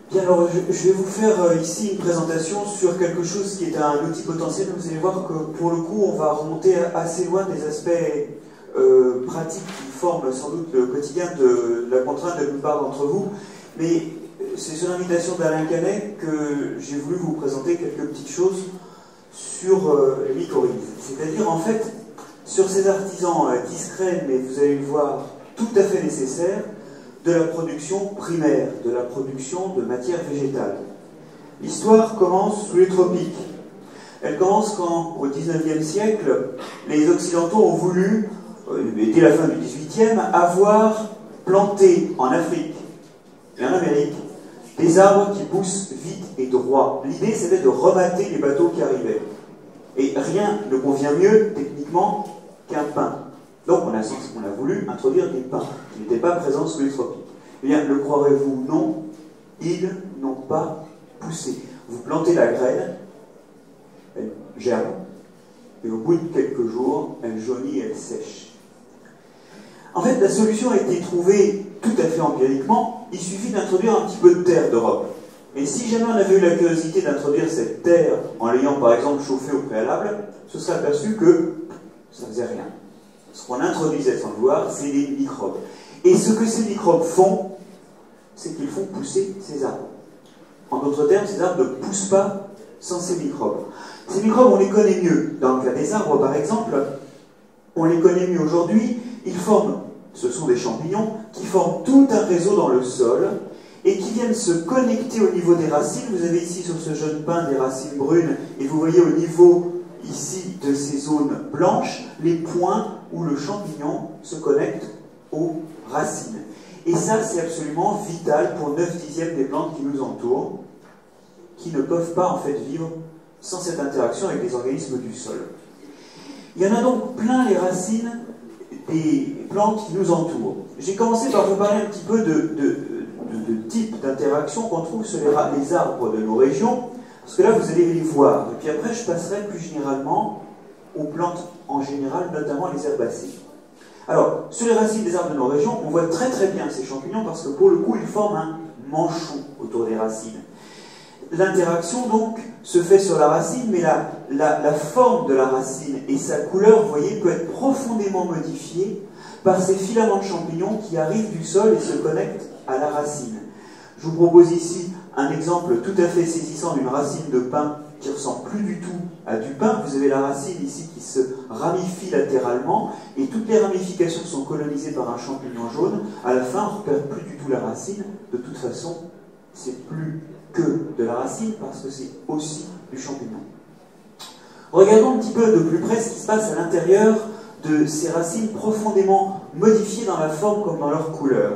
Bien, alors je vais vous faire ici une présentation sur quelque chose qui est un outil potentiel. Vous allez voir que pour le coup, on va remonter assez loin des aspects pratiques qui forment sans doute le quotidien de la contrainte de la plupart d'entre vous. Mais c'est sur l'invitation d'Alain Canet que j'ai voulu vous présenter quelques petites choses sur les mycorhizes. C'est-à-dire, en fait, sur ces artisans discrets, mais vous allez le voir, tout à fait nécessaires, de la production primaire, de la production de matière végétale. L'histoire commence sous les tropiques. Elle commence quand, au XIXe siècle, les Occidentaux ont voulu, dès la fin du XVIIIe, avoir planté en Afrique et en Amérique des arbres qui poussent vite et droit. L'idée, c'était de remater les bateaux qui arrivaient. Et rien ne convient mieux, techniquement, qu'un pin. Donc on a voulu introduire des pins qui n'étaient pas présents sous les tropiques. Eh bien, le croirez-vous ou non, ils n'ont pas poussé. Vous plantez la graine, elle germe, et au bout de quelques jours, elle jaunit et elle sèche. En fait, la solution a été trouvée tout à fait empiriquement. Il suffit d'introduire un petit peu de terre d'Europe. Et si jamais on avait eu la curiosité d'introduire cette terre en l'ayant par exemple chauffée au préalable, ce serait aperçu que ça ne faisait rien. Ce qu'on introduisait sans le vouloir, c'est des microbes. Et ce que ces microbes font, c'est qu'ils font pousser ces arbres. En d'autres termes, ces arbres ne poussent pas sans ces microbes. Ces microbes, on les connaît mieux. Dans le cas des arbres, par exemple, on les connaît mieux aujourd'hui. Ils forment, ce sont des champignons, qui forment tout un réseau dans le sol et qui viennent se connecter au niveau des racines. Vous avez ici sur ce jeune pin des racines brunes et vous voyez au niveau ici de ces zones blanches les points où le champignon se connecte aux racines. Et ça, c'est absolument vital pour 9/10 des plantes qui nous entourent, qui ne peuvent pas en fait vivre sans cette interaction avec les organismes du sol. Il y en a donc plein les racines des plantes qui nous entourent. J'ai commencé par vous parler un petit peu de types d'interaction qu'on trouve sur les arbres de nos régions, parce que là vous allez les voir. Et puis après je passerai plus généralement aux plantes en général, notamment les herbacées. Alors, sur les racines des arbres de nos régions, on voit très très bien ces champignons parce que pour le coup, ils forment un manchon autour des racines. L'interaction donc se fait sur la racine, mais la forme de la racine et sa couleur, vous voyez, peut être profondément modifiée par ces filaments de champignons qui arrivent du sol et se connectent à la racine. Je vous propose ici un exemple tout à fait saisissant d'une racine de pin qui ne ressemble plus du tout à du pin. Vous avez la racine ici qui se ramifie latéralement et toutes les ramifications sont colonisées par un champignon jaune. À la fin, on ne repère plus du tout la racine. De toute façon, c'est plus que de la racine parce que c'est aussi du champignon. Regardons un petit peu de plus près ce qui se passe à l'intérieur de ces racines profondément modifiées dans la forme comme dans leur couleur.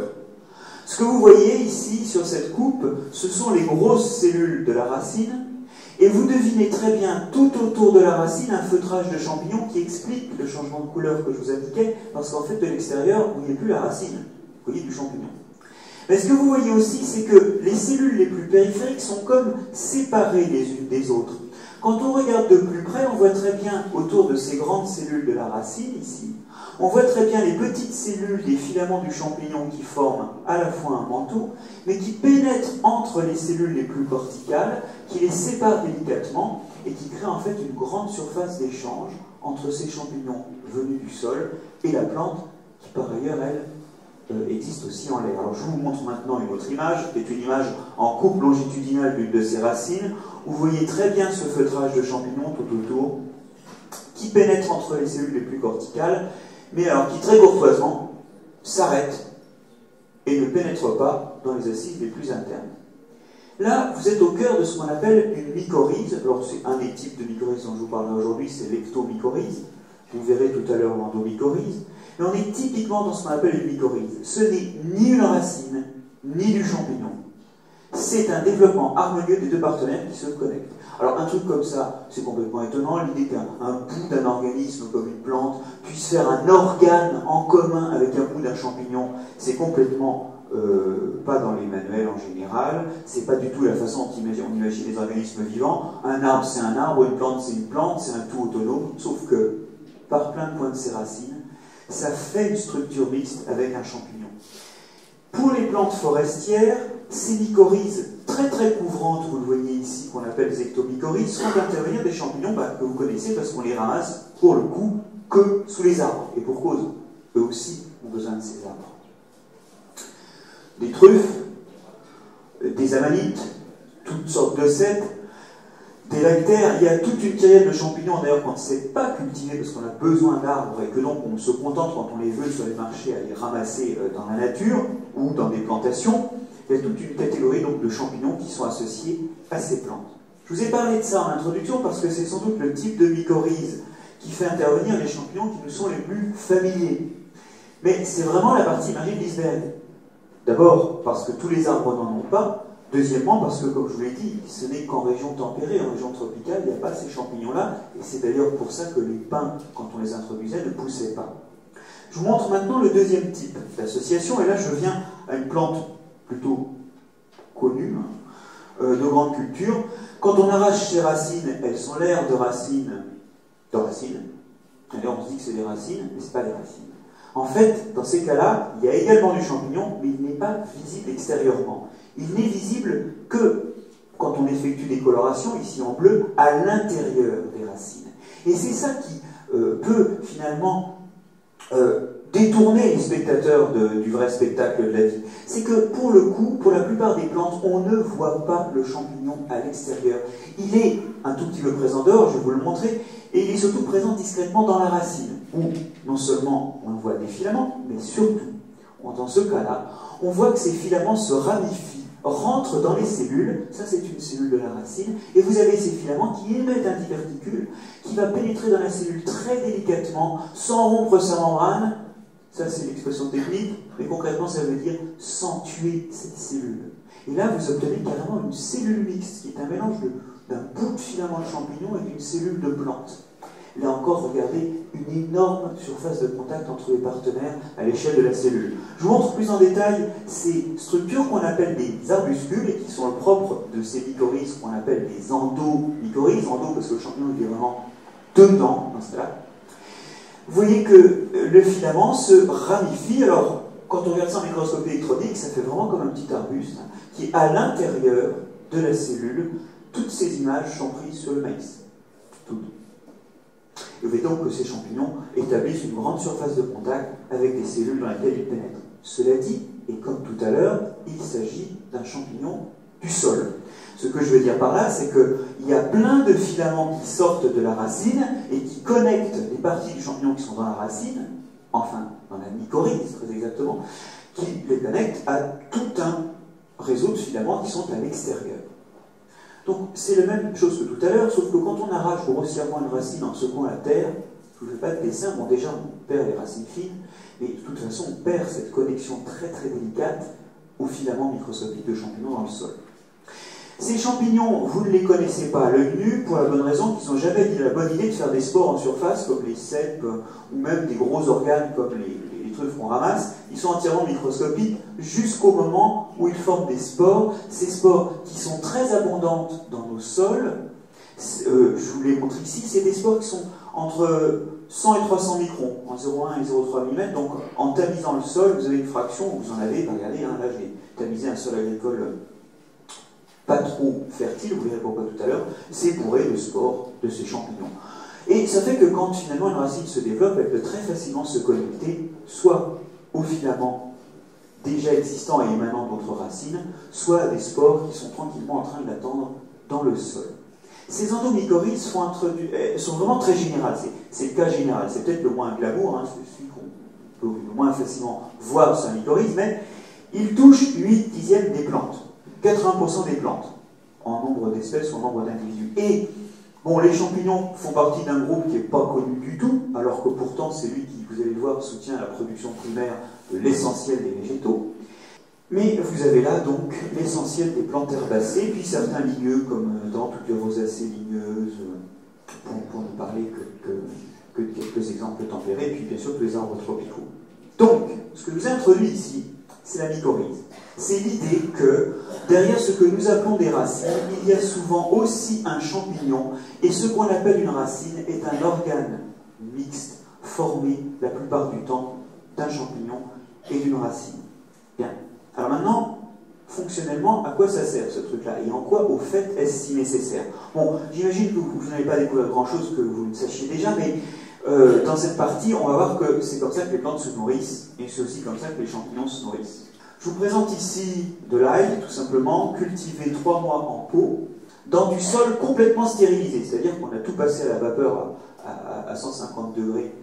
Ce que vous voyez ici sur cette coupe, ce sont les grosses cellules de la racine. Et vous devinez très bien, tout autour de la racine, un feutrage de champignons qui explique le changement de couleur que je vous indiquais, parce qu'en fait, de l'extérieur, vous ne voyez plus la racine, vous voyez du champignon. Mais ce que vous voyez aussi, c'est que les cellules les plus périphériques sont comme séparées les unes des autres. Quand on regarde de plus près, on voit très bien, autour de ces grandes cellules de la racine, ici, on voit très bien les petites cellules des filaments du champignon qui forment à la fois un manteau, mais qui pénètrent entre les cellules les plus corticales, qui les séparent délicatement et qui créent en fait une grande surface d'échange entre ces champignons venus du sol et la plante qui par ailleurs, elle, existe aussi en l'air. Alors je vous montre maintenant une autre image, qui est une image en coupe longitudinale d'une de ces racines, où vous voyez très bien ce feutrage de champignons tout autour, qui pénètre entre les cellules les plus corticales, mais alors qui très courtoisement s'arrête et ne pénètre pas dans les acides les plus internes. Là, vous êtes au cœur de ce qu'on appelle une mycorhize. Alors c'est un des types de mycorhize dont je vous parlerai aujourd'hui, c'est l'ectomycorhize. Vous verrez tout à l'heure l'endomycorhize. Mais on est typiquement dans ce qu'on appelle une mycorhize. Ce n'est ni une racine, ni du champignon. C'est un développement harmonieux des deux partenaires qui se connectent. Alors un truc comme ça, c'est complètement étonnant. L'idée qu'un bout d'un organisme comme une plante puisse faire un organe en commun avec un bout d'un champignon, c'est complètement pas dans les manuels en général. C'est pas du tout la façon dont on imagine les organismes vivants. Un arbre c'est un arbre, une plante c'est une plante, c'est un tout autonome. Sauf que, par plein de points de ses racines, ça fait une structure mixte avec un champignon. Pour les plantes forestières, ces mycorhizes très très très couvrantes, vous le voyez ici, qu'on appelle les ectomycorhizes, font intervenir des champignons que vous connaissez parce qu'on les ramasse, pour le coup, que sous les arbres. Et pour cause, eux aussi ont besoin de ces arbres. Des truffes, des amanites, toutes sortes de cèpes, des lactaires, il y a toute une kyrielle de champignons, d'ailleurs, quand on ne sait pas cultiver, parce qu'on a besoin d'arbres, et que donc on se contente, quand on les veut sur les marchés, à les ramasser dans la nature, ou dans des plantations, il y a toute une catégorie donc, de champignons qui sont associés à ces plantes. Je vous ai parlé de ça en introduction, parce que c'est sans doute le type de mycorhize qui fait intervenir les champignons qui nous sont les plus familiers. Mais c'est vraiment la partie émergée de l'iceberg. D'abord, parce que tous les arbres n'en ont pas. Deuxièmement, parce que, comme je vous l'ai dit, ce n'est qu'en région tempérée, en région tropicale, il n'y a pas ces champignons-là, et c'est d'ailleurs pour ça que les pins, quand on les introduisait, ne poussaient pas. Je vous montre maintenant le deuxième type d'association, et là je viens à une plante plutôt connue, de grande culture. Quand on arrache ces racines, elles sont l'air de racines. D'ailleurs, on se dit que c'est des racines, mais ce n'est pas des racines. En fait, dans ces cas-là, il y a également du champignon, mais il n'est pas visible extérieurement. Il n'est visible que quand on effectue des colorations, ici en bleu, à l'intérieur des racines. Et c'est ça qui peut finalement détourner les spectateurs du vrai spectacle de la vie. C'est que pour le coup, pour la plupart des plantes, on ne voit pas le champignon à l'extérieur. Il est un tout petit peu présent dehors, je vais vous le montrer, et il est surtout présent discrètement dans la racine, où non seulement on voit des filaments, mais surtout, dans ce cas-là, on voit que ces filaments se ramifient, rentrent dans les cellules, ça c'est une cellule de la racine, et vous avez ces filaments qui émettent un diverticule qui va pénétrer dans la cellule très délicatement, sans rompre sa membrane, ça c'est l'expression technique, mais concrètement ça veut dire sans tuer cette cellule. Et là vous obtenez carrément une cellule mixte, qui est un mélange d'un bout de filament de champignon et d'une cellule de plante. Là encore, regardez une énorme surface de contact entre les partenaires à l'échelle de la cellule. Je vous montre plus en détail ces structures qu'on appelle des arbuscules et qui sont le propre de ces mycorhizes qu'on appelle des endomycorhizes. Endo parce que le champignon est vraiment dedans dans ce cas-là. Vous voyez que le filament se ramifie. Alors, quand on regarde ça en microscopie électronique, ça fait vraiment comme un petit arbuste qui est à l'intérieur de la cellule. Toutes ces images sont prises sur le maïs. Toutes. Et vous voyez donc que ces champignons établissent une grande surface de contact avec des cellules dans lesquelles ils pénètrent. Cela dit, et comme tout à l'heure, il s'agit d'un champignon du sol. Ce que je veux dire par là, c'est qu'il y a plein de filaments qui sortent de la racine et qui connectent les parties du champignon qui sont dans la racine, enfin, dans la mycorhize très exactement, qui les connectent à tout un réseau de filaments qui sont à l'extérieur. Donc c'est la même chose que tout à l'heure, sauf que quand on arrache grossièrement une racine en secouant la terre, je ne fais pas de dessin, bon déjà on perd les racines fines, mais de toute façon on perd cette connexion très très délicate aux filaments microscopiques de champignons dans le sol. Ces champignons, vous ne les connaissez pas à l'œil nu, pour la bonne raison qu'ils n'ont jamais eu la bonne idée de faire des spores en surface, comme les cèpes, ou même des gros organes comme les truffes qu'on ramasse. Ils sont entièrement microscopiques jusqu'au moment où ils forment des spores. Ces spores qui sont très abondantes dans nos sols, je vous les montre ici, c'est des spores qui sont entre 100 et 300 microns, en 0,1 et 0,3 mm. Donc en tamisant le sol, vous avez une fraction, vous en avez, regardez, hein, là j'ai tamisé un sol agricole pas trop fertile, vous verrez pourquoi tout à l'heure, c'est bourré de spores de ces champignons. Et ça fait que quand finalement une racine se développe, elle peut très facilement se connecter soit aux filaments déjà existants et émanant d'autres racines, soit à des spores qui sont tranquillement en train de l'attendre dans le sol. Ces endomycorhizes sont vraiment très générales, c'est le cas général, c'est peut-être le moins glamour, hein, c'est celui qu'on peut le moins facilement voir sur un mycorhize, mais il touche 8/10 des plantes. 80% des plantes, en nombre d'espèces ou en nombre d'individus. Et, bon, les champignons font partie d'un groupe qui n'est pas connu du tout, alors que pourtant c'est lui qui, vous allez le voir, soutient la production primaire de l'essentiel des végétaux. Mais vous avez là donc l'essentiel des plantes herbacées, puis certains ligneux, comme dans toutes les rosacées ligneuses, pour ne parler que de quelques exemples tempérés, et puis bien sûr tous les arbres tropicaux. Donc, ce que je vous ai introduit ici, c'est la mycorhize. C'est l'idée que derrière ce que nous appelons des racines, il y a souvent aussi un champignon, et ce qu'on appelle une racine est un organe mixte, formé la plupart du temps d'un champignon et d'une racine. Bien. Alors maintenant, fonctionnellement, à quoi ça sert ce truc-là? Et en quoi, au fait, est-ce si nécessaire? Bon, j'imagine que vous n'allez pas découvrir grand-chose que vous ne sachiez déjà, mais dans cette partie, on va voir que c'est comme ça que les plantes se nourrissent, et c'est aussi comme ça que les champignons se nourrissent. Je vous présente ici de l'ail, tout simplement, cultivé 3 mois en pot, dans du sol complètement stérilisé, c'est-à-dire qu'on a tout passé à la vapeur à 150 degrés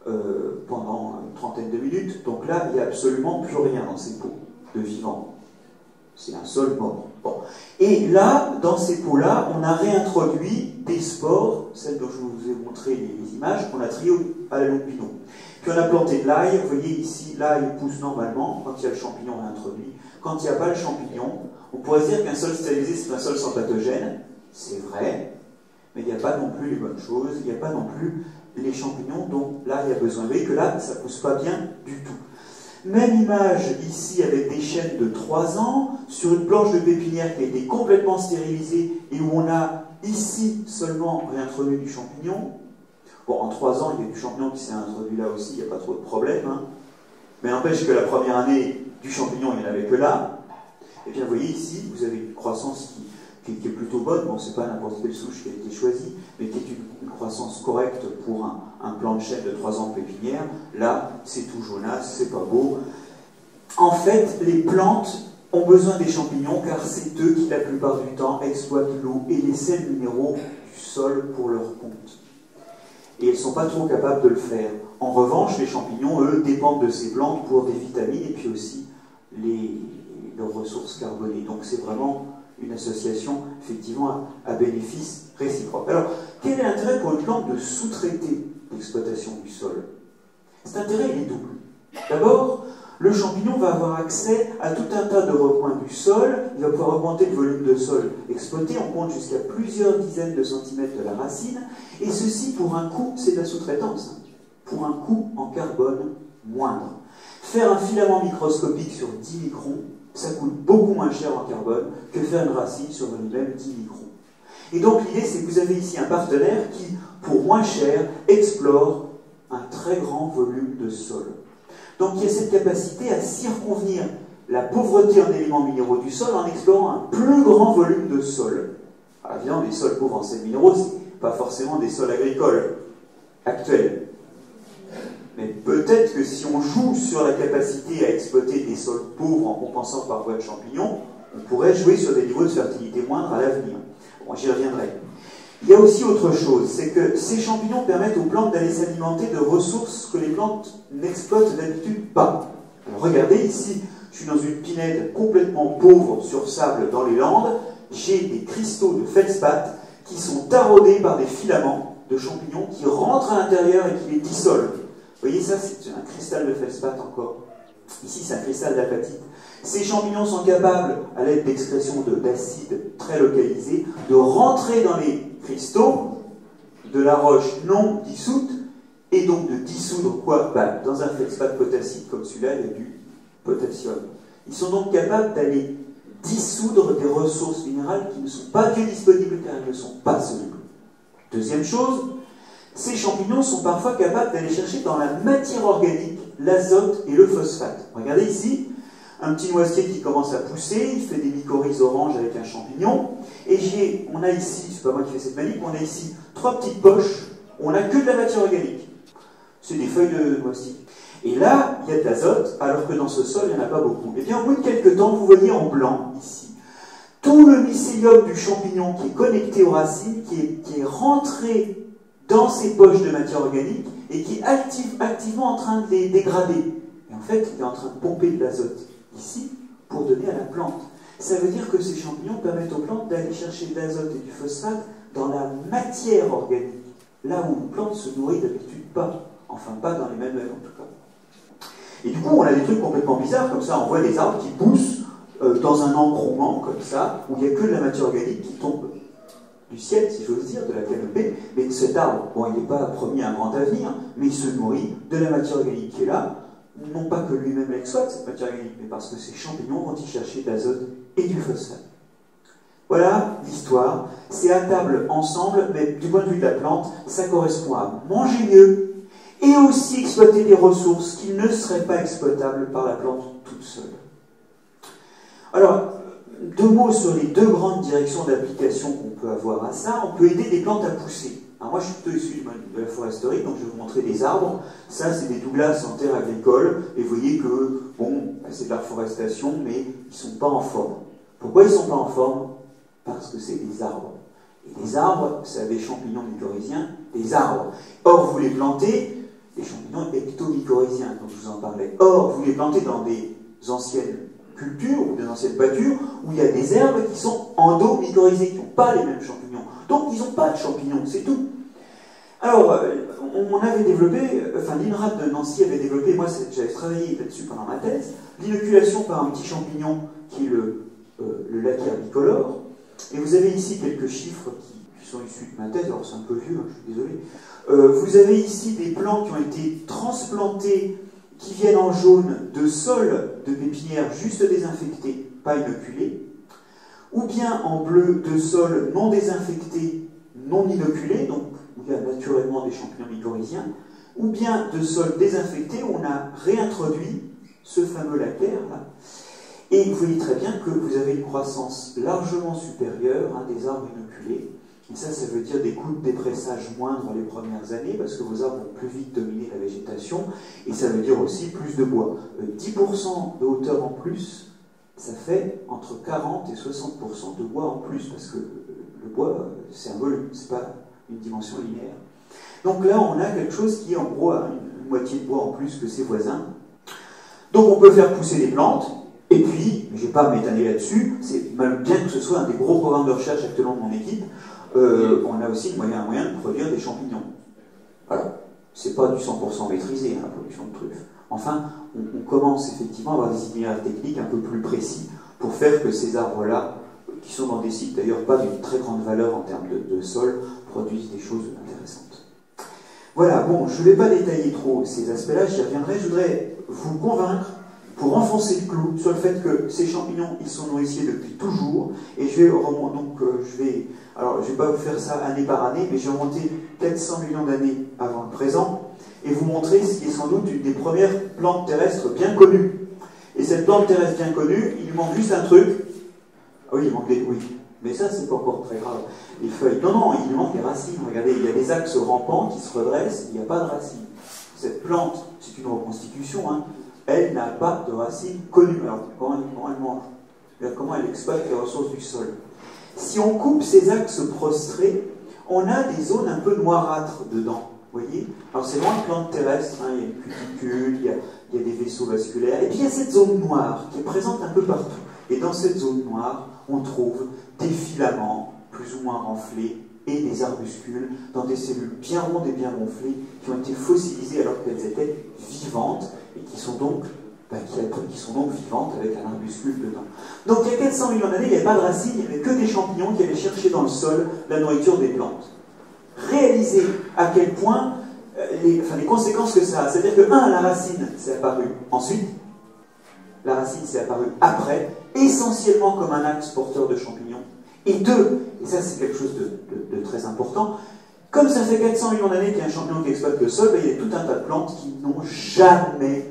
pendant une trentaine de minutes, donc là, il n'y a absolument plus rien dans ces pots de vivant. C'est un sol mort. Bon. Et là, dans ces pots-là, on a réintroduit des spores, celles dont je vous ai montré les images, qu'on a triées à la loupe bidon. Puis on a planté de l'ail, vous voyez ici, l'ail pousse normalement quand il y a le champignon réintroduit. Quand il n'y a pas le champignon, on pourrait se dire qu'un sol stérilisé, c'est un sol sans pathogène, c'est vrai, mais il n'y a pas non plus les bonnes choses, il n'y a pas non plus les champignons dont l'ail a besoin. Vous voyez que là, ça ne pousse pas bien du tout. Même image ici avec des chênes de 3 ans, sur une planche de pépinière qui a été complètement stérilisée et où on a ici seulement réintroduit du champignon. Bon, en 3 ans, il y a du champignon qui s'est introduit là aussi, il n'y a pas trop de problème. Hein. Mais n'empêche que la première année, du champignon, il n'y en avait que là. Et bien, vous voyez ici, vous avez une croissance qui est plutôt bonne. Bon, c'est pas n'importe quelle souche qui a été choisie, mais qui est une croissance correcte pour un plant de chêne de 3 ans de pépinière. Là, c'est tout jaunasse, c'est pas beau. En fait, les plantes ont besoin des champignons car c'est eux qui, la plupart du temps, exploitent l'eau et les sels minéraux du sol pour leur compte. Et elles ne sont pas trop capables de le faire. En revanche, les champignons, eux, dépendent de ces plantes pour des vitamines et puis aussi leurs ressources carbonées. Donc c'est vraiment une association, effectivement, à bénéfice réciproque. Alors, quel est l'intérêt pour une plante de sous-traiter l'exploitation du sol? Cet intérêt, il est double. D'abord, le champignon va avoir accès à tout un tas de recoins du sol, il va pouvoir augmenter le volume de sol exploité, on compte jusqu'à plusieurs dizaines de centimètres de la racine, et ceci pour un coût, c'est de la sous-traitance, pour un coût en carbone moindre. Faire un filament microscopique sur 10 microns, ça coûte beaucoup moins cher en carbone que faire une racine sur les mêmes 10 microns. Et donc l'idée, c'est que vous avez ici un partenaire qui, pour moins cher, explore un très grand volume de sol. Donc il y a cette capacité à circonvenir la pauvreté en éléments minéraux du sol en explorant un plus grand volume de sol. Alors évidemment, les sols pauvres en sels minéraux, ce n'est pas forcément des sols agricoles actuels. Mais peut-être que si on joue sur la capacité à exploiter des sols pauvres en compensant par voie de champignons, on pourrait jouer sur des niveaux de fertilité moindres à l'avenir. Bon, j'y reviendrai. Il y a aussi autre chose, c'est que ces champignons permettent aux plantes d'aller s'alimenter de ressources que les plantes n'exploitent d'habitude pas. Alors regardez ici, je suis dans une pinède complètement pauvre sur sable dans les Landes, j'ai des cristaux de feldspath qui sont taraudés par des filaments de champignons qui rentrent à l'intérieur et qui les dissolvent. Vous voyez ça, c'est un cristal de feldspath encore. Ici, c'est un cristal d'apatite. Ces champignons sont capables, à l'aide d'excrétions d'acide très localisées, de rentrer dans les cristaux de la roche non dissoute, et donc de dissoudre quoi? Dans un feldspath potassique comme celui-là, il y a du potassium. Ils sont donc capables d'aller dissoudre des ressources minérales qui ne sont pas biodisponibles car elles ne sont pas solubles. Deuxième chose, ces champignons sont parfois capables d'aller chercher dans la matière organique l'azote et le phosphate. Regardez ici, un petit noisetier qui commence à pousser, il fait des mycorhizes oranges avec un champignon, et on a ici, c'est pas moi qui fais cette manip, on a ici 3 petites poches, où on n'a que de la matière organique. C'est des feuilles de noisetier. Et là, il y a de l'azote, alors que dans ce sol, il n'y en a pas beaucoup. Et bien, au bout de quelques temps, vous voyez en blanc, ici, tout le mycélium du champignon qui est connecté aux racines, qui est rentré dans ces poches de matière organique, et qui est activement en train de les dégrader. Et en fait, il est en train de pomper de l'azote ici pour donner à la plante. Ça veut dire que ces champignons permettent aux plantes d'aller chercher de l'azote et du phosphate dans la matière organique, là où une plante se nourrit d'habitude pas. Enfin, pas dans les mêmes en tout cas. Et du coup, on a des trucs complètement bizarres, comme ça, on voit des arbres qui poussent dans un encroûtement, comme ça, où il n'y a que de la matière organique qui tombe du ciel, si j'ose dire, de la canopée. Mais cet arbre, bon, il n'est pas promis un grand avenir, mais il se nourrit de la matière organique qui est là, non pas que lui-même l'exploite, cette matière organique, mais parce que ces champignons vont y chercher de l'azote et du phosphate. Voilà l'histoire. C'est à table ensemble, mais du point de vue de la plante, ça correspond à manger mieux et aussi exploiter des ressources qui ne seraient pas exploitables par la plante toute seule. Alors, deux mots sur les deux grandes directions d'application qu'on peut avoir à ça. On peut aider des plantes à pousser. Alors moi, je suis plutôt issu de la foresterie, donc je vais vous montrer des arbres. Ça, c'est des douglas en terre agricole. Et vous voyez que, bon, c'est de la reforestation, mais ils ne sont pas en forme. Pourquoi ils ne sont pas en forme? Parce que c'est des arbres. Et les arbres, c'est des champignons mycorhiziens, des arbres. Or, vous les plantez, des champignons ectomycorhiziens, dont je vous en parlais. Or, vous les plantez dans des anciennes cultures ou des anciennes pâtures où il y a des herbes qui sont endomycorhizées, qui n'ont pas les mêmes champignons. Donc, ils n'ont pas de champignons, c'est tout. Alors, on avait développé, enfin l'INRAD de Nancy avait développé, moi j'avais travaillé là-dessus pendant ma thèse, l'inoculation par un petit champignon qui est le laquaire bicolore. Et vous avez ici quelques chiffres qui sont issus de ma thèse, alors c'est un peu vieux, hein, je suis désolé. Vous avez ici des plants qui ont été transplantés, qui viennent en jaune de sol de pépinière juste désinfecté, pas inoculé, ou bien en bleu de sol non désinfecté, non inoculé, donc où il y a naturellement des champignons mycorhiziens, ou bien de sol désinfecté où on a réintroduit ce fameux laquaire là. Et vous voyez très bien que vous avez une croissance largement supérieure à des arbres inoculés. Et ça veut dire des coûts de dépressage moindres les premières années, parce que vos arbres vont plus vite dominer la végétation, et ça veut dire aussi plus de bois. 10% de hauteur en plus, ça fait entre 40 et 60% de bois en plus, parce que le bois, c'est un volume, c'est pas une dimension linéaire. Donc là, on a quelque chose qui, en gros, a une moitié de bois en plus que ses voisins. Donc on peut faire pousser des plantes, et puis, je ne vais pas m'étaler là-dessus, c'est même bien que ce soit un des gros programmes de recherche actuellement de mon équipe, on a aussi un moyen de produire des champignons. Voilà, c'est pas du 100% maîtrisé, hein, la production de truffes. Enfin, on commence effectivement à avoir des itinéraires techniques un peu plus précis pour faire que ces arbres-là, qui sont dans des sites d'ailleurs pas d'une très grande valeur en termes de sol, produisent des choses intéressantes. Voilà, bon, je ne vais pas détailler trop ces aspects-là, j'y reviendrai. Je voudrais vous convaincre, pour enfoncer le clou, sur le fait que ces champignons, ils sont nourriciers depuis toujours, et je vais pas vous faire ça année par année, mais je vais remonter 400 millions d'années avant le présent, et vous montrer ce qui est sans doute une des premières plantes terrestres bien connues. Et cette plante terrestre bien connue, il lui manque juste un truc. Ah oui, il manque des... Oui, mais ça, c'est pas encore très grave. Les feuilles... Non, il lui manque des racines. Regardez, il y a des axes rampants qui se redressent, il n'y a pas de racines. Cette plante, c'est une reconstitution, hein, elle n'a pas de racines connues. Alors, comment elle mange? Comment elle exploite les ressources du sol? Si on coupe ces axes prostrés, on a des zones un peu noirâtres dedans. Vous voyez? Alors, c'est loin de plantes terrestres, hein, il y a une cuticule, il y a des vaisseaux vasculaires, et puis il y a cette zone noire qui est présente un peu partout. Et dans cette zone noire, on trouve des filaments plus ou moins renflés et des arbuscules dans des cellules bien rondes et bien gonflées qui ont été fossilisées alors qu'elles étaient vivantes et qui sont donc vivantes avec un arbuscule dedans. Donc il y a 400 millions d'années, il n'y avait pas de racines, il n'y avait que des champignons qui allaient chercher dans le sol la nourriture des plantes. Réalisez à quel point les conséquences que ça a. C'est-à-dire que, la racine, c'est apparu ensuite, la racine s'est apparue après, essentiellement comme un axe porteur de champignons. Et deux, et ça c'est quelque chose de très important, comme ça fait 400 millions d'années qu'il y a un champignon qui exploite le sol, il y a tout un tas de plantes qui n'ont jamais,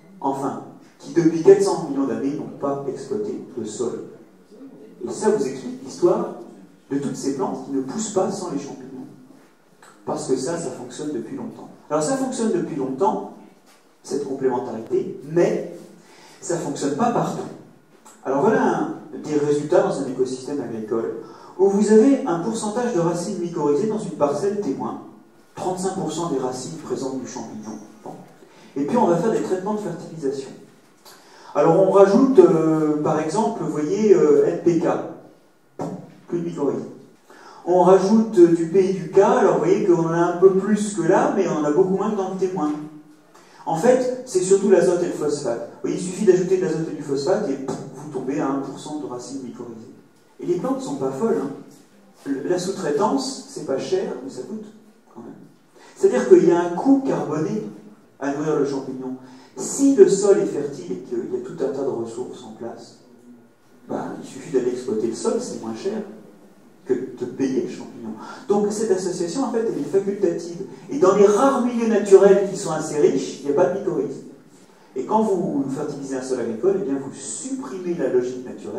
qui depuis 400 millions d'années n'ont pas exploité le sol. Et ça vous explique l'histoire de toutes ces plantes qui ne poussent pas sans les champignons. Parce que ça fonctionne depuis longtemps. Alors ça fonctionne depuis longtemps, cette complémentarité, mais ça ne fonctionne pas partout. Alors voilà des résultats dans un écosystème agricole où vous avez un pourcentage de racines mycorhizées dans une parcelle témoin, 35% des racines présentes du champignon. Bon. Et puis on va faire des traitements de fertilisation. Alors on rajoute, par exemple, vous voyez, NPK, plus de mycorhizes. On rajoute du P et du K, alors vous voyez qu'on en a un peu plus que là, mais on en a beaucoup moins que dans le témoin. En fait, c'est surtout l'azote et le phosphate. Vous voyez, il suffit d'ajouter de l'azote et du phosphate et vous tombez à 1% de racines mycorhizées. Et les plantes ne sont pas folles. Hein. La sous-traitance, c'est pas cher, mais ça coûte quand même. C'est-à-dire qu'il y a un coût carboné à nourrir le champignon. Si le sol est fertile et qu'il y a tout un tas de ressources en place, il suffit d'aller exploiter le sol, c'est moins cher que de payer le champignon. Donc cette association, en fait, elle est facultative. Et dans les rares milieux naturels qui sont assez riches, il n'y a pas de mycorhizes. Et quand vous fertilisez un sol agricole, eh bien vous supprimez la logique naturelle,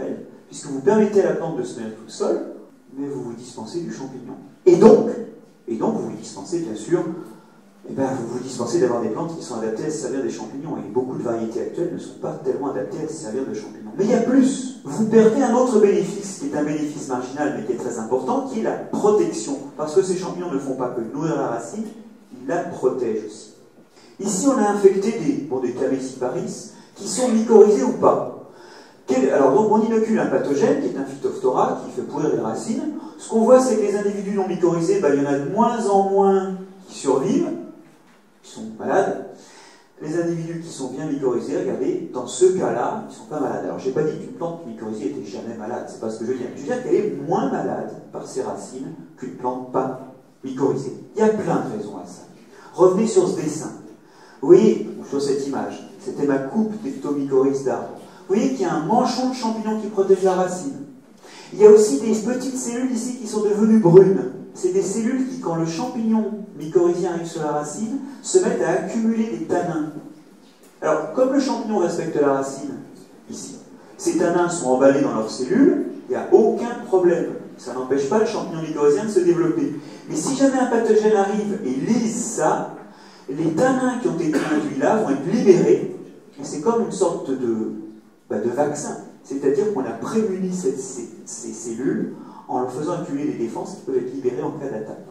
puisque vous permettez à la plante de se nourrir toute seule, mais vous vous dispensez du champignon. Et donc vous vous dispensez, bien sûr, vous vous dispensez d'avoir des plantes qui sont adaptées à se servir des champignons. Et beaucoup de variétés actuelles ne sont pas tellement adaptées à se servir de champignons. Mais il y a plus. Vous perdez un autre bénéfice, qui est un bénéfice marginal, mais qui est très important, qui est la protection. Parce que ces champignons ne font pas que nourrir la racine, ils la protègent aussi. Ici, on a infecté des Camesiparis qui sont mycorhizés ou pas. Alors, donc, on inocule un pathogène, qui est un Phytophthora, qui fait pourrir les racines. Ce qu'on voit, c'est que les individus non mycorhizés, il y en a de moins en moins qui survivent, qui sont malades. Les individus qui sont bien mycorhizés, regardez, dans ce cas-là, ils ne sont pas malades. Alors, je n'ai pas dit qu'une plante mycorhizée n'était jamais malade, c'est pas ce que je veux dire. Je veux dire qu'elle est moins malade par ses racines qu'une plante pas mycorhizée. Il y a plein de raisons à ça. Revenez sur ce dessin. Vous voyez, sur cette image, c'était ma coupe d'ectomycorhizes d'arbres. Vous voyez qu'il y a un manchon de champignon qui protège la racine. Il y a aussi des petites cellules ici qui sont devenues brunes. C'est des cellules qui, quand le champignon mycorhizien arrive sur la racine, se mettent à accumuler des tanins. Alors, comme le champignon respecte la racine, ici, ces tanins sont emballés dans leurs cellules, il n'y a aucun problème. Ça n'empêche pas le champignon mycorhizien de se développer. Mais si jamais un pathogène arrive et lise ça, les tanins qui ont été induits là vont être libérés, et c'est comme une sorte de vaccin. C'est-à-dire qu'on a prémuni ces cellules en leur faisant accumuler des défenses qui peuvent être libérées en cas d'attaque.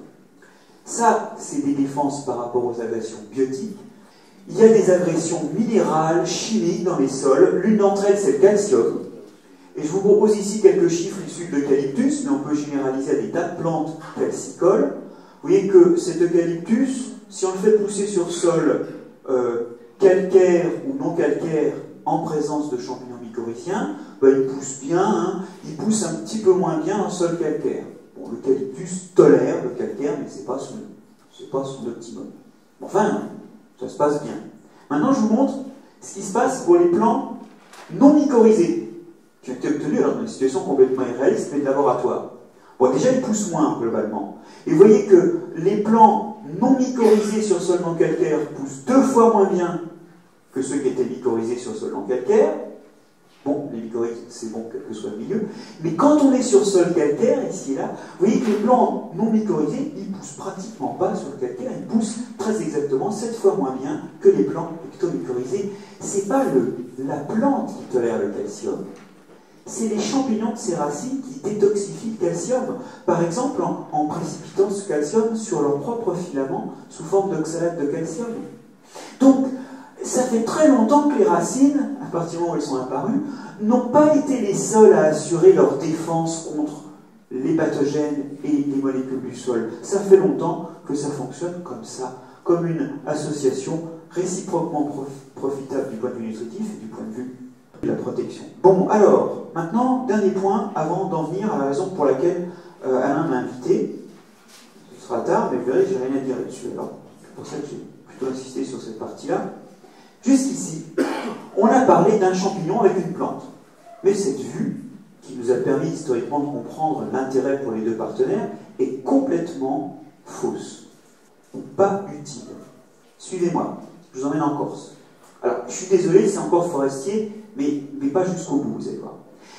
Ça, c'est des défenses par rapport aux agressions biotiques. Il y a des agressions minérales, chimiques dans les sols. L'une d'entre elles, c'est le calcium. Et je vous propose ici quelques chiffres issus de l'eucalyptus, mais on peut généraliser à des tas de plantes calcicoles. Vous voyez que cet eucalyptus, si on le fait pousser sur sol calcaire ou non calcaire, en présence de champignons mycorhiziens, il pousse bien, hein, il pousse un petit peu moins bien en sol calcaire. Bon, l'eucalyptus tolère le calcaire, mais c'est pas son optimum. Enfin, ça se passe bien. Maintenant, je vous montre ce qui se passe pour les plants non mycorhizés, qui ont été obtenus dans une situation complètement irréaliste, mais de laboratoire. Bon, déjà, ils poussent moins, globalement. Et vous voyez que les plants non mycorhizés sur sol non calcaire poussent 2 fois moins bien que ceux qui étaient mycorhizés sur sol non calcaire. Bon, les mycorhizes, c'est bon, quel que soit le milieu. Mais quand on est sur sol calcaire, ici et là, vous voyez que les plants non mycorhizés, ils ne poussent pratiquement pas sur le calcaire, ils poussent très exactement 7 fois moins bien que les plants ectomycorhizés. Ce n'est pas la plante qui tolère le calcium. C'est les champignons de ces racines qui détoxifient le calcium. Par exemple, en précipitant ce calcium sur leur propre filament sous forme d'oxalate de calcium. Donc, ça fait très longtemps que les racines, à partir du moment où elles sont apparues, n'ont pas été les seules à assurer leur défense contre les pathogènes et les molécules du sol. Ça fait longtemps que ça fonctionne comme ça, comme une association réciproquement profitable du point de vue nutritif et du point de vue de la protection. Bon, alors, maintenant, dernier point, avant d'en venir à la raison pour laquelle Alain m'a invité. Ce sera tard, mais vous verrez, j'ai rien à dire là-dessus. Alors, c'est pour ça que j'ai plutôt insisté sur cette partie-là. Jusqu'ici, on a parlé d'un champignon avec une plante. Mais cette vue, qui nous a permis historiquement de comprendre l'intérêt pour les deux partenaires, est complètement fausse, ou pas utile. Suivez-moi, je vous emmène en Corse. Alors, je suis désolé, c'est encore forestier, mais pas jusqu'au bout, vous allez voir.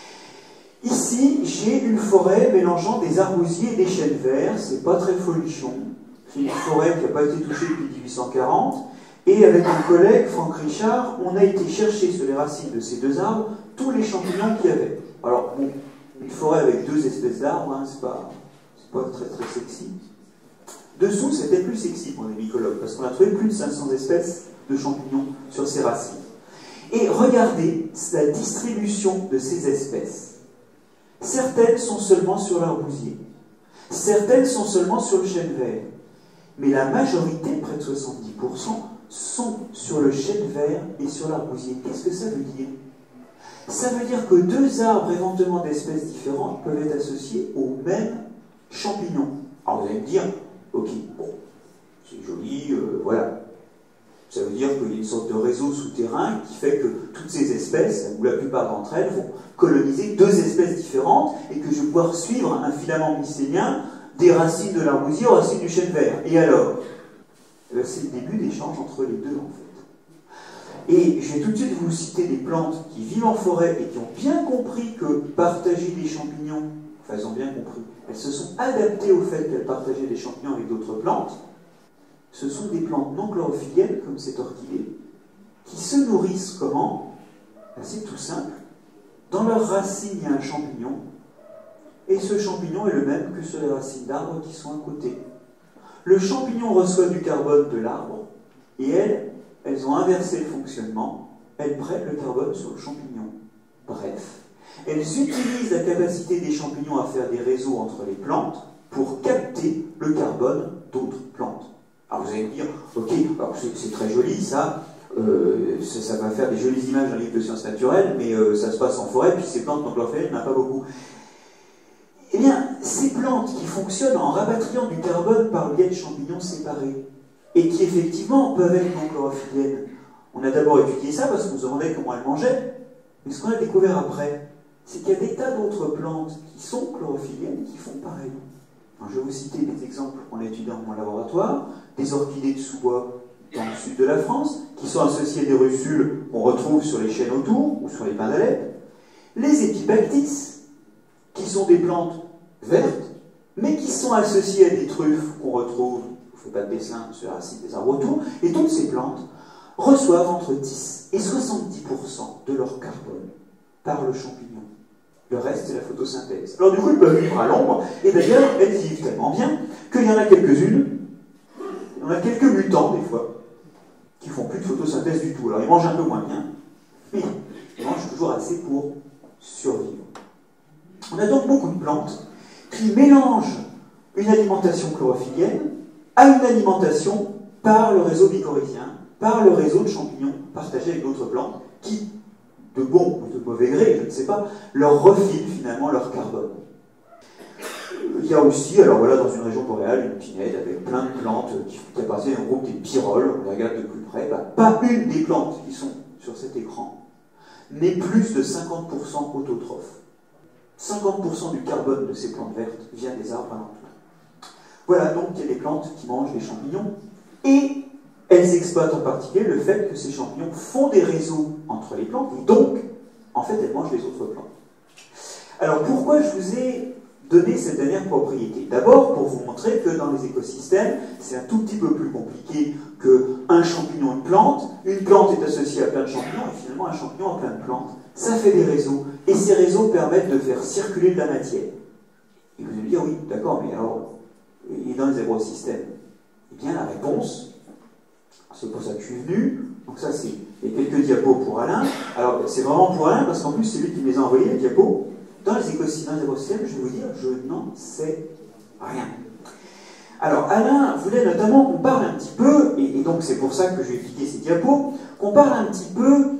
Ici, j'ai une forêt mélangeant des arbousiers et des chênes verts, c'est pas très folichon. C'est une forêt qui n'a pas été touchée depuis 1840, et avec un collègue, Franck Richard, on a été chercher sur les racines de ces deux arbres tous les champignons qu'il y avait. Alors, bon, une forêt avec 2 espèces d'arbres, hein, c'est pas très très sexy. Dessous, c'était plus sexy pour les mycologues, parce qu'on a trouvé plus de 500 espèces de champignons sur ces racines. Et regardez la distribution de ces espèces. Certaines sont seulement sur l'arbousier, certaines sont seulement sur le chêne vert, mais la majorité, près de 70%, sont sur le chêne vert et sur l'arbousier. Qu'est-ce que ça veut dire? Ça veut dire que 2 arbres éventuellement d'espèces différentes peuvent être associés au même champignon. Alors vous allez me dire, ok, bon, c'est joli, voilà. Ça veut dire qu'il y a une sorte de réseau souterrain qui fait que toutes ces espèces, ou la plupart d'entre elles, vont coloniser 2 espèces différentes et que je vais pouvoir suivre un filament mycélien des racines de l'arbousier aux racines du chêne vert. Et alors? C'est le début d'échange entre les deux, en fait. Et je vais tout de suite vous citer des plantes qui vivent en forêt et qui ont bien compris que partager des champignons, enfin elles ont bien compris, elles se sont adaptées au fait qu'elles partageaient des champignons avec d'autres plantes. Ce sont des plantes non chlorophylliennes, comme cette orchidée, qui se nourrissent comment? C'est tout simple. Dans leurs racines, il y a un champignon, et ce champignon est le même que sur les racines d'arbres qui sont à côté. Le champignon reçoit du carbone de l'arbre, et elles ont inversé le fonctionnement, elles prennent le carbone sur le champignon. Bref, elles utilisent la capacité des champignons à faire des réseaux entre les plantes pour capter le carbone d'autres plantes. Alors vous allez me dire, ok, c'est très joli ça va faire des jolies images dans le livre de sciences naturelles, mais ça se passe en forêt, puis ces plantes non chlorophylliennes, il n'y en a pas beaucoup. Eh bien, ces plantes qui fonctionnent en rapatriant du carbone par le biais de champignons séparés, et qui effectivement peuvent être non chlorophylliennes, on a d'abord étudié ça parce qu'on se demandait comment elles mangeaient, mais ce qu'on a découvert après, c'est qu'il y a des tas d'autres plantes qui sont chlorophyllènes et qui font pareil. Alors, je vais vous citer des exemples qu'on a étudiés dans mon laboratoire, des orchidées de sous-bois dans le sud de la France, qui sont associées à des russules qu'on retrouve sur les chênes autour ou sur les pins d'Alep, les épipactis, qui sont des plantes vertes, mais qui sont associées à des truffes qu'on retrouve, je ne fais pas de dessin, sur les racines des arbres autour, et toutes ces plantes reçoivent entre 10 et 70% de leur carbone par le champignon. Le reste, c'est la photosynthèse. Alors du coup, elles peuvent vivre à l'ombre, et d'ailleurs, elles vivent tellement bien qu'il y en a quelques-unes, il y en a quelques mutants, des fois, qui font plus de photosynthèse du tout. Alors ils mangent un peu moins bien, mais ils mangent toujours assez pour survivre. On a donc beaucoup de plantes qui mélangent une alimentation chlorophyllène à une alimentation par le réseau mycorhizien, par le réseau de champignons partagés avec d'autres plantes, qui, de bon ou de mauvais gré, je ne sais pas, leur refilent finalement leur carbone. Il y a aussi, alors voilà, dans une région boréale, une pinède avec plein de plantes qui appartiennent au groupe des pyrroles, on les regarde de plus près, pas une des plantes qui sont sur cet écran n'est plus de 50% autotrophe. 50% du carbone de ces plantes vertes vient des arbres alentours. Voilà donc il y a des plantes qui mangent des champignons, et elles exploitent en particulier le fait que ces champignons font des réseaux entre les plantes, et donc, en fait, elles mangent les autres plantes. Alors pourquoi je vous ai donné cette dernière propriété? D'abord, pour vous montrer que dans les écosystèmes, c'est un tout petit peu plus compliqué qu'un champignon, une plante. Une plante est associée à plein de champignons, et finalement un champignon a plein de plantes. Ça fait des réseaux, et ces réseaux permettent de faire circuler de la matière. Et vous allez me dire, oui, d'accord, mais alors, et dans les agrosystèmes? Eh bien, la réponse, c'est pour ça que je suis venu. Donc ça, c'est les quelques diapos pour Alain. Alors, c'est vraiment pour Alain, parce qu'en plus, c'est lui qui me les a envoyés, les diapos. Dans les écosystèmes, je vais vous dire, je n'en sais rien. Alors, Alain voulait notamment qu'on parle un petit peu, et donc c'est pour ça que je vais expliquer ces diapos, qu'on parle un petit peu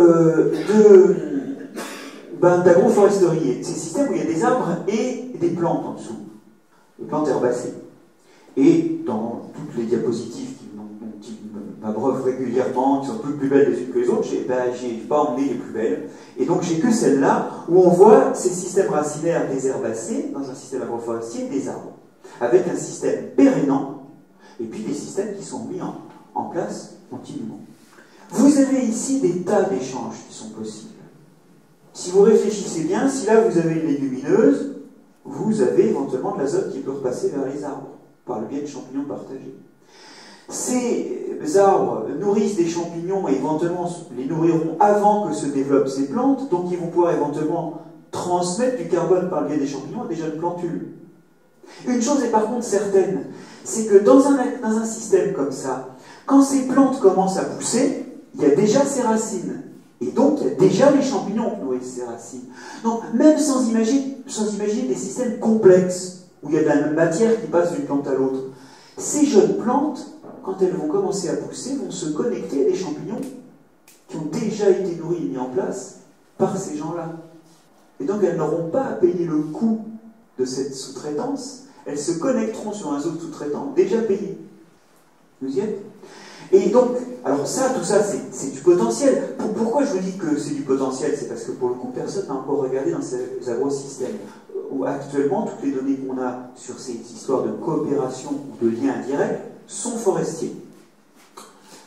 d'agroforesterie, ces systèmes où il y a des arbres et des plantes en dessous, des plantes herbacées. Et dans toutes les diapositives qui m'abreuvent régulièrement, qui sont toutes plus belles les unes que les autres, j'ai pas emmené les plus belles. Et donc j'ai que celle-là où on voit ces systèmes racinaires des herbacées dans un système agroforestier des arbres, avec un système pérénant, et puis des systèmes qui sont mis en place continuellement. Vous avez ici des tas d'échanges qui sont possibles. Si vous réfléchissez bien, si là vous avez une légumineuse, vous avez éventuellement de l'azote qui peut repasser vers les arbres, par le biais de champignons partagés. Ces arbres nourrissent des champignons et éventuellement les nourriront avant que se développent ces plantes, donc ils vont pouvoir éventuellement transmettre du carbone par le biais des champignons à des jeunes plantules. Une chose est par contre certaine, c'est que dans un système comme ça, quand ces plantes commencent à pousser, il y a déjà ces racines. Et donc, il y a déjà les champignons qui nourrissent ces racines. Donc, même sans imaginer des systèmes complexes, où il y a de la matière qui passe d'une plante à l'autre, ces jeunes plantes, quand elles vont commencer à pousser, vont se connecter à des champignons qui ont déjà été nourris et mis en place par ces gens-là. Et donc, elles n'auront pas à payer le coût de cette sous-traitance, elles se connecteront sur un réseau de sous-traitants déjà payé. Vous y êtes? Et donc, alors ça, tout ça, c'est du potentiel. Pourquoi je vous dis que c'est du potentiel? C'est parce que pour le coup, personne n'a encore regardé dans ces agrosystèmes où actuellement, toutes les données qu'on a sur ces histoires de coopération ou de liens indirects sont forestiers.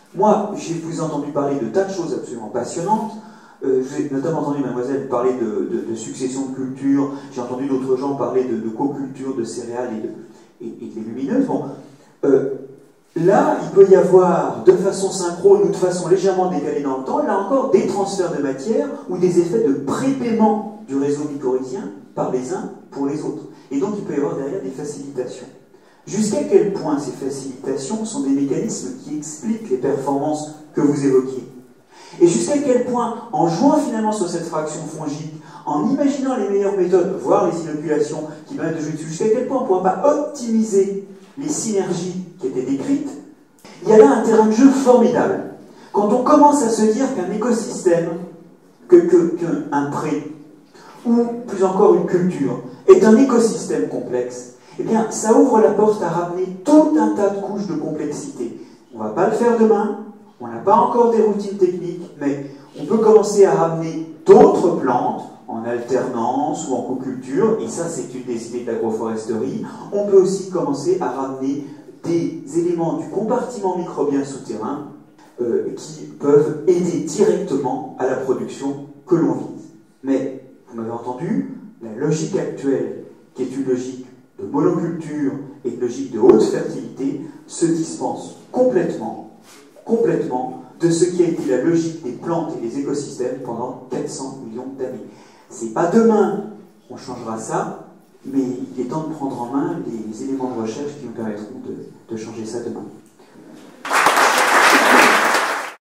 Moi, j'ai vous entendu parler de tas de choses absolument passionnantes. J'ai notamment entendu mademoiselle parler de succession de culture, j'ai entendu d'autres gens parler de co-culture, de céréales et de légumineuses. Bon, là, il peut y avoir, de façon synchrone ou de façon légèrement décalée dans le temps, là encore, des transferts de matière ou des effets de prépaiement du réseau mycorhizien par les uns pour les autres. Et donc, il peut y avoir derrière des facilitations. Jusqu'à quel point ces facilitations sont des mécanismes qui expliquent les performances que vous évoquiez? Et jusqu'à quel point, en jouant finalement sur cette fraction fongique, en imaginant les meilleures méthodes, voire les inoculations qui permettent de jouer dessus, jusqu'à quel point on ne pourra pas optimiser les synergies qui étaient décrites, il y a là un terrain de jeu formidable. Quand on commence à se dire qu'un écosystème, qu'un pré, ou plus encore une culture, est un écosystème complexe, eh bien, ça ouvre la porte à ramener tout un tas de couches de complexité. On ne va pas le faire demain, on n'a pas encore des routines techniques, mais on peut commencer à ramener d'autres plantes en alternance ou en co-culture, et ça c'est une des idées de l'agroforesterie. On peut aussi commencer à ramener des éléments du compartiment microbien souterrain qui peuvent aider directement à la production que l'on vise. Mais, vous m'avez entendu, la logique actuelle, qui est une logique de monoculture et une logique de haute fertilité, se dispense complètement de ce qui a été la logique des plantes et des écosystèmes pendant 400 millions d'années. C'est pas demain qu'on changera ça, mais il est temps de prendre en main les éléments de recherche qui nous permettront de changer ça demain.